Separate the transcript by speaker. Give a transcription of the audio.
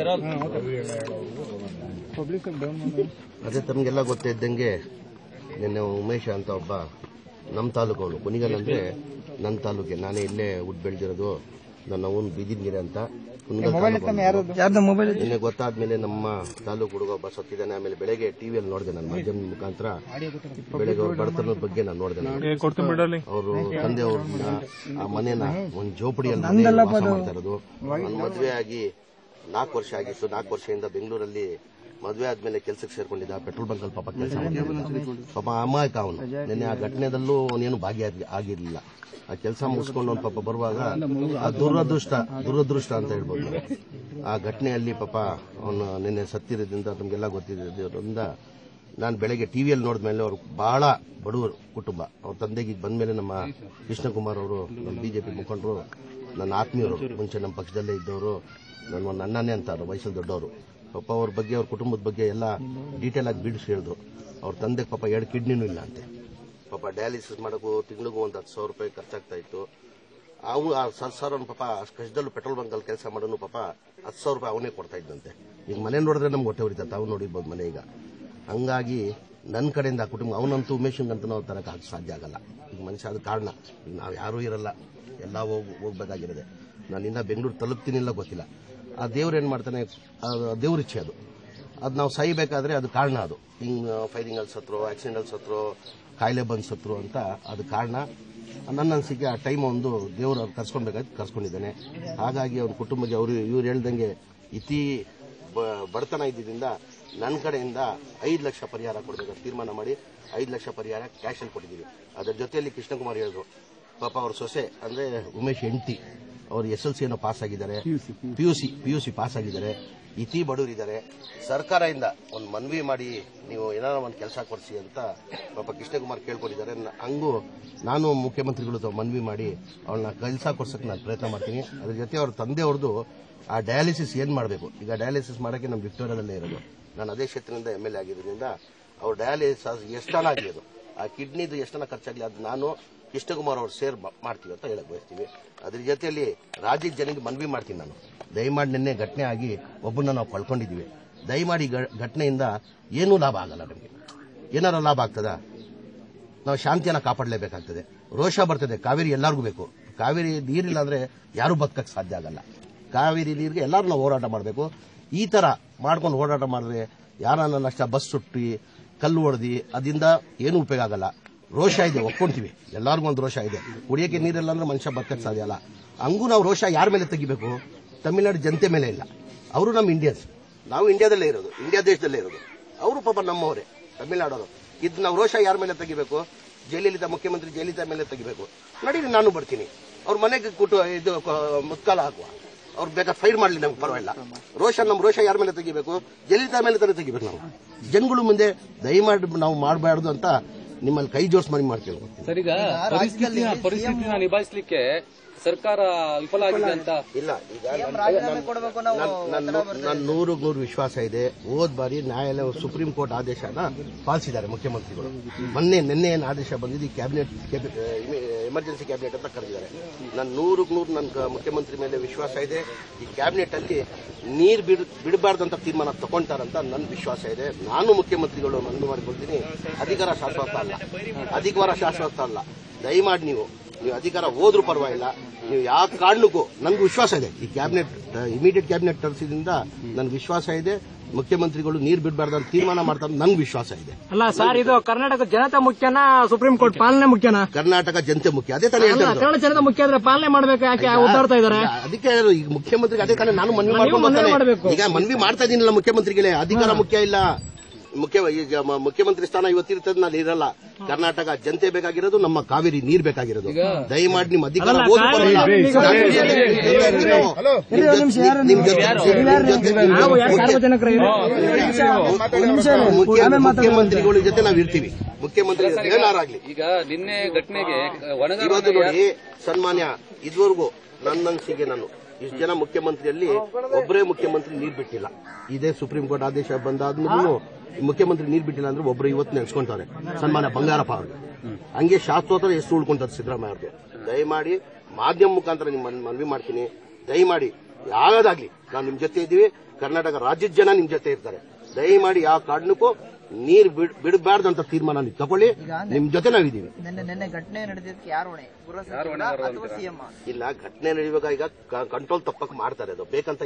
Speaker 1: ಅದೇ ತಮಗೆಲ್ಲ ಗೊತ್ತಿದ್ದಂಗೆ ನಿನ್ನೆ ಉಮೇಶ ಅಂತ ಒಬ್ಬ ನಮ್ಮ ತಾಲೂಕವನು ಕುಣಿಗಲ್ ಅಂದ್ರೆ ನನ್ನ ತಾಲೂಕೆ, ನಾನೇ ಇಲ್ಲೇ ಹುಟ್ಟು ಬೆಳೆದಿರೋದು. ನನ್ನ ಅವನು ಬೀದಿನಗಿರಿ ಅಂತ ನಿನ್ನೆ ಗೊತ್ತಾದ್ಮೇಲೆ ನಮ್ಮ ತಾಲೂಕು ಹುಡುಗ ಒಬ್ಬ ಸತ್ತಿದ್ದಾನೆ. ಆಮೇಲೆ ಬೆಳಗ್ಗೆ ಟಿವಿಯಲ್ಲಿ ನೋಡಿದೆ, ನನ್ನ ಮಾಧ್ಯಮದ ಮುಖಾಂತರ ಬೆಳಗ್ಗೆ ಅವ್ರ ಬಡತನದ ಬಗ್ಗೆ ನಾನು ನೋಡಿದೆ. ಅವರು ತಂದೆ ಅವ್ರನ್ನ ಆ ಮನೇನ ಒಂದು ಜೋಪಡಿಯಲ್ಲಿ ವಾಸ ಮಾಡ್ತಾ ಇರೋದು. ಮದುವೆ ಆಗಿ 4 ವರ್ಷ ಆಗಿತ್ತು. 4 ವರ್ಷದಿಂದ ಬೆಂಗಳೂರಲ್ಲಿ ಮದುವೆ ಆದ್ಮೇಲೆ ಕೆಲಸಕ್ಕೆ ಸೇರ್ಕೊಂಡಿದ್ದ. ಪೆಟ್ರೋಲ್ ಬಂಕ್ ಅಲ್ಲಿ ಪಾಪ ಕೆಲಸ ಪಾಪ ಅಮಾಯಕ ಅವನು. ನಿನ್ನೆ ಆ ಘಟನೆದಲ್ಲೂ ಅವನೇನು ಭಾಗಿಯಾಗಿರ್ಲಿಲ್ಲ. ಆ ಕೆಲಸ ಮುಗಿಸ್ಕೊಂಡು ಅವ್ನು ಪಾಪ ಬರುವಾಗ ಆ ದುರದೃಷ್ಟ ಅಂತ ಹೇಳ್ಬೋದು. ಆ ಘಟನೆಯಲ್ಲಿ ಪಾಪ ಅವನು ನಿನ್ನೆ ಸತ್ತಿರೋದ್ರಿಂದ ನಮಗೆಲ್ಲ ಗೊತ್ತಿರೋದ್ರಿಂದ ನಾನು ಬೆಳಗ್ಗೆ ಟಿವಿಯಲ್ಲಿ ನೋಡಿದ್ಮೇಲೆ ಅವ್ರು ಬಹಳ ಬಡವರು ಕುಟುಂಬ. ಅವ್ರ ತಂದೆಗೆ ಬಂದ್ಮೇಲೆ ನಮ್ಮ ಕೃಷ್ಣಕುಮಾರ್ ಅವರು, ನಮ್ಮ ಬಿಜೆಪಿ ಮುಖಂಡರು, ನನ್ನ ಆತ್ಮೀಯರು, ಮುಂಚೆ ನಮ್ಮ ಪಕ್ಷದಲ್ಲೇ ಇದ್ದವರು, ನನ್ನ ಒಂದು ಅಣ್ಣನೇ ಅಂತಾರೆ, ವಯಸ್ಸಲ್ಲಿ ದೊಡ್ಡವರು. ಪಾಪ ಅವ್ರ ಬಗ್ಗೆ, ಅವ್ರ ಕುಟುಂಬದ ಬಗ್ಗೆ ಎಲ್ಲ ಡೀಟೇಲ್ ಆಗಿ ಬಿಡಿಸಿ ಹೇಳಿದ್ರು. ಅವ್ರ ತಂದೆಗೆ ಪಾಪ 2 ಕಿಡ್ನಿನೂ ಇಲ್ಲ ಅಂತೆ. ಪಾಪ ಡಯಾಲಿಸಿಸ್ ಮಾಡೋಕ್ಕೂ ತಿಂಗಳಿಗೂ ಒಂದು 10,000 ರೂಪಾಯಿ ಖರ್ಚಾಗ್ತಾ ಇತ್ತು. ಅವು ಆ 10,000 ಪಾಪ ಕಷ್ಟದಲ್ಲೂ ಪೆಟ್ರೋಲ್ ಬಂಕಲ್ಲಿ ಕೆಲಸ ಮಾಡೋನು ಪಾಪ 10,000 ರೂಪಾಯಿ ಅವನೇ ಕೊಡ್ತಾ ಇದ್ದಂತೆ. ಈಗ ಮನೆ ನೋಡಿದ್ರೆ ನಮ್ಗೆ ಹೊಟ್ಟೆ ಉರಿತ, ತಾವು ನೋಡಿರ್ಬೋದು ಮನೆ. ಈಗ ಹಂಗಾಗಿ ನನ್ನ ಕಡೆಯಿಂದ ಕುಟುಂಬ, ಅವನಂತೂ ಉಮೇಶಂಗಂತೂ ನಾವು ತರಕ್ಕೆ ಸಾಧ್ಯ ಆಗಲ್ಲ. ಈಗ ಮನುಷ್ಯ ಅದು ಕಾರಣ. ಈಗ ನಾವು ಯಾರೂ ಇರಲ್ಲ, ಎಲ್ಲ ಹೋಗ್ಬೇಕಾಗಿರೋದೆ. ನಾನು ಇನ್ನ ಬೆಂಗಳೂರು ತಲುಪ್ತೀನಿಲ್ಲ ಗೊತ್ತಿಲ್ಲ. ಆ ದೇವ್ರು ಏನ್ ಮಾಡ್ತಾನೆ, ದೇವ್ರ ಇಚ್ಛೆ ಅದು. ನಾವು ಸಾಯ್ಬೇಕಾದ್ರೆ ಅದು ಕಾರಣ. ಅದು ಹಿಂಗ್ ಫೈರಿಂಗ್ ಅಲ್ಲಿ ಸತ್ರು, ಆಕ್ಸಿಡೆಂಟ್ ಅಲ್ಲಿ ಸತ್ರು, ಕಾಯಿಲೆ ಬಂದು ಸತ್ರು ಅಂತ ಅದು ಕಾರಣ. ನನ್ನ ಅನಿಸಿಕೆ ಆ ಟೈಮ್ ಒಂದು ದೇವ್ರು ಅವ್ರು ಕರ್ಸ್ಕೊಳ್ಬೇಕಾಯ್ತು, ಕರ್ಸ್ಕೊಂಡಿದ್ದಾನೆ. ಹಾಗಾಗಿ ಅವ್ರ ಕುಟುಂಬಕ್ಕೆ ಇವ್ರು ಹೇಳ್ದಂಗೆ ಇತಿ ಬಡತನ ಇದ್ದಿದ್ದರಿಂದ ನನ್ನ ಕಡೆಯಿಂದ 5 ಲಕ್ಷ ಪರಿಹಾರ ಕೊಡಬೇಕು ತೀರ್ಮಾನ ಮಾಡಿ 5 ಲಕ್ಷ ಪರಿಹಾರ ಕ್ಯಾಶಲ್ಲಿ ಕೊಟ್ಟಿದ್ದೀವಿ. ಅದರ ಜೊತೆಯಲ್ಲಿ ಕೃಷ್ಣಕುಮಾರ್ ಹೇಳಿದ್ರು, ಪಾಪ ಅವ್ರ ಸೊಸೆ ಅಂದ್ರೆ ಉಮೇಶ್ ಹೆಂಡತಿ, ಅವರು SLC ಏನೋ ಪಾಸ್ ಆಗಿದ್ದಾರೆ, PUC ಪಾಸ್ ಆಗಿದ್ದಾರೆ, ಇತಿ ಬಡವರಿದ್ದಾರೆ. ಸರ್ಕಾರದಿಂದ ಒಂದು ಮನವಿ ಮಾಡಿ ನೀವು ಏನಾರ ಒಂದು ಕೆಲಸ ಕೊಡಿಸಿ ಅಂತ ಪಾಪ ಕೃಷ್ಣಕುಮಾರ್ ಕೇಳ್ಕೊಂಡಿದ್ದಾರೆ. ಹಂಗೂ ನಾನು ಮುಖ್ಯಮಂತ್ರಿಗಳು ಮನವಿ ಮಾಡಿ ಅವಳನ್ನ ಕೆಲಸ ಕೊಡ್ಸಕ್ಕೆ ನಾನು ಪ್ರಯತ್ನ ಮಾಡ್ತೀನಿ. ಅದ್ರ ಜೊತೆ ಅವ್ರ ತಂದೆಯವ್ರದ್ದು ಆ ಡಯಾಲಿಸಿಸ್ ಏನ್ ಮಾಡಬೇಕು, ಈಗ ಡಯಾಲಿಸಿಸ್ ಮಾಡೋಕ್ಕೆ ನಮ್ಮ ವಿಕ್ಟೋರಿಯಾದಲ್ಲೇ ಇರೋದು. ನಾನು ಅದೇ ಕ್ಷೇತ್ರದಿಂದ MLA ಆಗಿರೋದ್ರಿಂದ ಅವ್ರ ಡಯಾಲಿಸಿಸ್ ಎಷ್ಟನ ಆಗಿರೋದು, ಆ ಕಿಡ್ನಿದು ಎಷ್ಟನ ಖರ್ಚಾಗಲಿ ಅದು ನಾನು ಕೃಷ್ಣಕುಮಾರ್ ಅವರು ಸೇರ್ ಮಾಡ್ತೀವಿ ಅಂತ ಹೇಳಕ್ ಬಯಸ್ತೀವಿ. ಅದ್ರ ಜೊತೆಯಲ್ಲಿ ರಾಜ್ಯದ ಜನಕ್ಕೆ ಮನವಿ ಮಾಡ್ತೀನಿ ನಾನು, ದಯಮಾಡಿ ನಿನ್ನೆ ಘಟನೆ ಆಗಿ ಒಬ್ಬನ್ನ ನಾವು ಕಳ್ಕೊಂಡಿದ್ದೀವಿ. ದಯಮಾಡಿ ಘಟನೆಯಿಂದ ಏನೂ ಲಾಭ ಆಗಲ್ಲ. ನಮಗೆ ಏನಾರ ಲಾಭ ಆಗ್ತದ? ನಾವು ಶಾಂತಿಯನ್ನ ಕಾಪಾಡಲೇಬೇಕಾಗ್ತದೆ. ರೋಷ ಬರ್ತದೆ. ಕಾವೇರಿ ಎಲ್ಲರಿಗೂ ಬೇಕು. ಕಾವೇರಿ ನೀರಿಲ್ಲ ಅಂದ್ರೆ ಯಾರು ಬದುಕಕ್ಕೆ ಸಾಧ್ಯ ಆಗಲ್ಲ. ಕಾವೇರಿ ನೀರಿಗೆ ಎಲ್ಲರೂ ನಾವು ಹೋರಾಟ ಮಾಡಬೇಕು. ಈ ತರ ಮಾಡ್ಕೊಂಡು ಹೋರಾಟ ಮಾಡಿದ್ರೆ ಯಾರನ್ನ ನಷ್ಟ ಬಸ್ ಸುಟ್ಟಿ ಕಲ್ಲು ಹೊಡೆದಿ ಅದರಿಂದ ಏನು ಉಪಯೋಗ ಆಗಲ್ಲ. ರೋಷ ಇದೆ, ಒಪ್ಕೊಂತೀವಿ, ಎಲ್ಲರಿಗೂ ಒಂದು ರೋಷ ಇದೆ. ಕುಡಿಯೋಕೆ ನೀರಿಲ್ಲ ಅಂದ್ರೆ ಮನುಷ್ಯ ಬದುಕಕ್ಕೆ ಸಾಧ್ಯ ಅಲ್ಲ. ಹಂಗೂ ನಾವು ರೋಷ ಯಾರ ಮೇಲೆ ತೆಗಿಬೇಕು? ತಮಿಳುನಾಡು ಜನತೆ ಮೇಲೆ ಇಲ್ಲ. ಅವರು ನಮ್ಮ ಇಂಡಿಯನ್ಸ್, ನಾವು ಇಂಡಿಯಾದಲ್ಲೇ ಇರೋದು, ಇಂಡಿಯಾ ದೇಶದಲ್ಲೇ ಇರೋದು. ಅವರು ಪಾಪ ನಮ್ಮವರೇ, ತಮಿಳುನಾಡವರು. ಇದು ನಾವು ರೋಷ ಯಾರ ಮೇಲೆ ತೆಗಿಬೇಕು? ಜಯಲಲಿತಾ, ಮುಖ್ಯಮಂತ್ರಿ ಜಯಲಲಿತಾ ಮೇಲೆ ತೆಗಿಬೇಕು. ನಡೀರಿ, ನಾನು ಬರ್ತೀನಿ. ಅವ್ರ ಮನೆಗೆ ಇದು ಮುತ್ಕಾಲ ಹಾಕುವ, ಅವ್ರು ಬೇಕಾದ್ರೆ ಫೈರ್ ಮಾಡಲಿ, ನಮ್ಗೆ ಪರವಾಗಿಲ್ಲ. ನಮ್ಮ ರೋಷ ಯಾರ ಮೇಲೆ ತೆಗಿಬೇಕು? ಜಯಲಲಿತಾ ಮೇಲೆ ತಾನೇ ತೆಗಿಬೇಕು. ನಾವು ಜನಗಳು ಮುಂದೆ ದಯಮಾಡಿ ನಾವು ಮಾಡಬಾರ್ದು ಅಂತ ನಿಮ್ಮಲ್ಲಿ ಕೈ ಜೋಡಿಸಿ ಮನವಿ ಮಾಡ್ತೀವಿ.
Speaker 2: ಸರ್, ಈಗ ಪರಿಸ್ಥಿತಿನ ನಿಭಾಯಿಸಲಿಕ್ಕೆ ಸರ್ಕಾರ ವಿಫಲ ಆಗಿದೆ ಅಂತ
Speaker 1: ಇಲ್ಲ. ಈಗ ನನ್ನ 100% ವಿಶ್ವಾಸ ಇದೆ. ಹೋದ ಬಾರಿ ನ್ಯಾಯಾಲಯ ಸುಪ್ರೀಂ ಕೋರ್ಟ್ ಆದೇಶನ ಪಾಲಿಸಿದ್ದಾರೆ ಮುಖ್ಯಮಂತ್ರಿಗಳು. ನಿನ್ನೆ ಏನು ಆದೇಶ ಬಂದಿದ್ದು, ಈ ಕ್ಯಾಬಿನೆಟ್ ಎಮರ್ಜೆನ್ಸಿ ಕ್ಯಾಬಿನೆಟ್ ಅಂತ ಕರೆದಿದ್ದಾರೆ. ನನ್ನ 100% ನನ್ನ ಮುಖ್ಯಮಂತ್ರಿ ಮೇಲೆ ವಿಶ್ವಾಸ ಇದೆ. ಈ ಕ್ಯಾಬಿನೆಟ್ ಅಲ್ಲಿ ನೀರು ಬಿಡಬಾರ್ದಂತ ತೀರ್ಮಾನ ತಗೊಂತಾರಂತ ನನ್ನ ವಿಶ್ವಾಸ ಇದೆ. ನಾನು ಮುಖ್ಯಮಂತ್ರಿಗಳು ಮನವಿ ಮಾಡಿಕೊಳ್ತೀನಿ, ಅಧಿಕಾರ ಶಾಶ್ವತ ಅಲ್ಲ. ದಯಮಾಡಿ ನೀವು ಅಧಿಕಾರ ಹೋದ್ರೂ ಪರವಾಗಿಲ್ಲ, ನೀವು ಯಾವ ಕಾರಣಕ್ಕೂ, ನನ್ಗೂ ವಿಶ್ವಾಸ ಇದೆ. ಈ ಕ್ಯಾಬಿನೆಟ್ ಇಮಿಡಿಯೇಟ್ ಕ್ಯಾಬಿನೆಟ್ ತರಿಸಿದ್ರಿಂದ ನನ್ಗೆ ವಿಶ್ವಾಸ ಇದೆ. ಮುಖ್ಯಮಂತ್ರಿಗಳು ನೀರು ಬಿಡಬಾರ್ದು ಅಂತ ತೀರ್ಮಾನ ಮಾಡ್ತಾರೆ, ನಂಗೆ ವಿಶ್ವಾಸ ಇದೆ.
Speaker 3: ಅಲ್ಲ ಸರ್, ಇದು ಕರ್ನಾಟಕ ಜನತೆ ಮುಖ್ಯನಾ, ಸುಪ್ರೀಂ ಕೋರ್ಟ್ ಪಾಲನೆ ಮುಖ್ಯನಾ?
Speaker 1: ಕರ್ನಾಟಕ ಜನತೆ ಮುಖ್ಯ. ಅದೇ ತಾನೇ
Speaker 3: ಕನ್ನಡ ಜನತೆ ಮುಖ್ಯ ಆದ್ರೆ ಪಾಲನೆ ಮಾಡಬೇಕು, ಯಾಕೆ ಒದ್ದಾಡ್ತಾ ಇದ್ದಾರೆ?
Speaker 1: ಅದಕ್ಕೆ ಈಗ ಮುಖ್ಯಮಂತ್ರಿಗೆ ಅದೇ ತಾನೇ ನಾನು ಮನವಿ ಮಾಡ್ಕೊಂಡು ಈಗ ಮನವಿ ಮಾಡ್ತಾ ಇದೀನಿಲ್ಲ. ಮುಖ್ಯಮಂತ್ರಿಗೆ ಅಧಿಕಾರ ಮುಖ್ಯ ಇಲ್ಲ. ಈಗ ಮುಖ್ಯಮಂತ್ರಿ ಸ್ಥಾನ ಇವತ್ತಿರ್ತದೆ, ನಾನು ಇರಲ್ಲ. ಕರ್ನಾಟಕ ಜನತೆ ಬೇಕಾಗಿರೋದು, ನಮ್ಮ ಕಾವೇರಿ ನೀರ್ ಬೇಕಾಗಿರೋದು. ದಯಮಾಡಿ ನಿಮ್ಮ ಅಧಿಕಾರ ಮುಖ್ಯಮಂತ್ರಿಗಳ ಜೊತೆ ನಾವು ಇರ್ತೀವಿ. ಮುಖ್ಯಮಂತ್ರಿ ಏನಾರಾಗ್ಲಿ.
Speaker 2: ಈಗ ನಿನ್ನೆ ಘಟನೆಗೆ
Speaker 1: ಇವತ್ತು ನೋಡಿ ಸನ್ಮಾನ್ಯ, ಇದುವರೆಗೂ ನನ್ನ ಅನಿಸಿಕೆ, ನಾನು ಇಷ್ಟು ಜನ ಮುಖ್ಯಮಂತ್ರಿಯಲ್ಲಿ ಒಬ್ಬರೇ ಮುಖ್ಯಮಂತ್ರಿ ನೀರ್ ಬಿಟ್ಟಿಲ್ಲ. ಇದೇ ಸುಪ್ರೀಂ ಕೋರ್ಟ್ ಆದೇಶ ಬಂದಾದ್ಮೇಲೂ ಮುಖ್ಯಮಂತ್ರಿ ನೀರ್ ಬಿಟ್ಟಿಲ್ಲ ಅಂದ್ರೆ ಒಬ್ಬರು ಇವತ್ತು ನೆನೆಸ್ಕೊಂತಾರೆ, ಸನ್ಮಾನ್ಯ ಬಂಗಾರಪ್ಪ ಅವ್ರಿಗೆ. ಹಂಗೆ ಶಾಶ್ವತ ಎಷ್ಟು ಉಳ್ಕೊಂತಾರೆ ಸಿದ್ದರಾಮಯ್ಯ ಅವ್ರಿಗೆ. ದಯಮಾಡಿ ಮಾಧ್ಯಮ ಮುಖಾಂತರ ನಿಮ್ಮ ಮನವಿ ಮಾಡ್ತೀನಿ, ದಯಮಾಡಿ ಯಾವ್ದಾಗ್ಲಿ ನಾವು ನಿಮ್ ಜೊತೆ ಇದ್ದೀವಿ. ಕರ್ನಾಟಕ ರಾಜ್ಯದ ಜನ ನಿಮ್ ಜೊತೆ ಇರ್ತಾರೆ. ದಯಮಾಡಿ ಯಾವ ಕಾರಣಕ್ಕೂ ನೀರು ಬಿಡಬಾರ್ದಂತ ತೀರ್ಮಾನ ನೀವು ತಗೊಳ್ಳಿ. ನಿಮ್ ಜೊತೆ ನಾವಿದ್ದೀವಿ.
Speaker 4: ನಿನ್ನೆ ಘಟನೆ ನಡೆದಿದ್ದಕ್ಕೆ ಯಾರು ಹೊಣೆ? ಗೃಹ ಸಚಿವರಾ ಅಥವಾ ಸಿಎಂ?
Speaker 1: ಇಲ್ಲ, ಘಟನೆ ನಡೆಯುವಾಗ ಈಗ ಕಂಟ್ರೋಲ್ ತಪ್ಪಕ್ ಮಾಡ್ತಾರೆ. ಅದು ಬೇಕಂತ